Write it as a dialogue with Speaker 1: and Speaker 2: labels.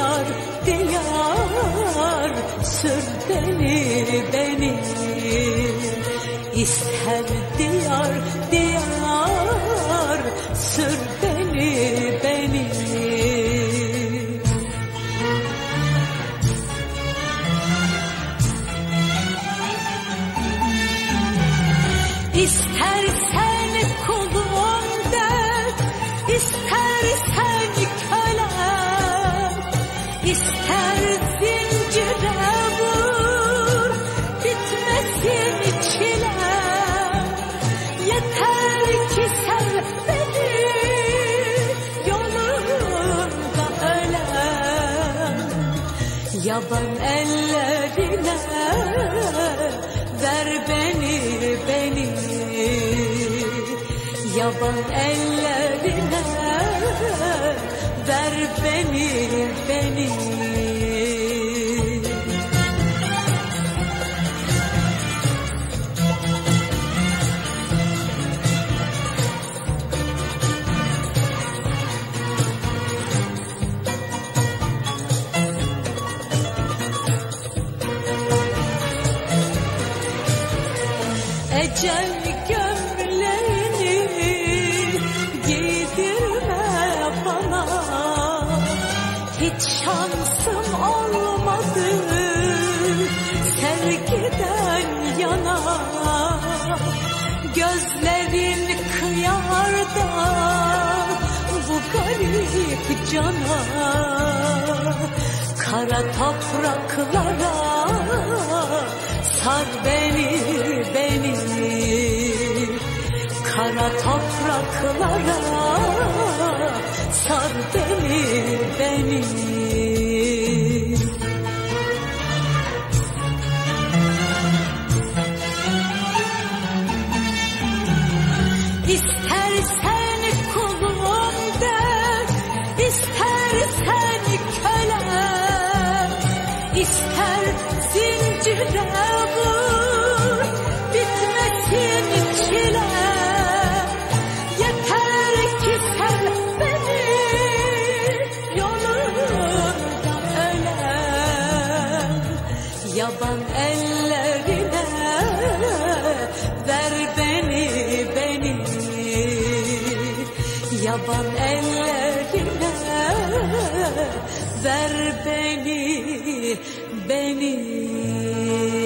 Speaker 1: diyar diyar sür beni İster diyar diyar sür beni İstersen kulum de, istersen kölem, ister zincire vur, bitmesin çilem. Yeter ki sev beni, yolunda ölem. Yaban ellerine ver beni yaban ellerine ver beni Ecel gömleğini giydirme bana, hiç şansım olmadı sevgiden yana. Gözlerin kıyar da bu garip cana, kara topraklara sar beni kara topraklara sar beni İstersen kulum de, istersen kölem, ister zincire vur, bitmesin çilem. Yeter ki sev beni, yolunda ölem. Yaban ellerine ver beni yaban ellerine ver beni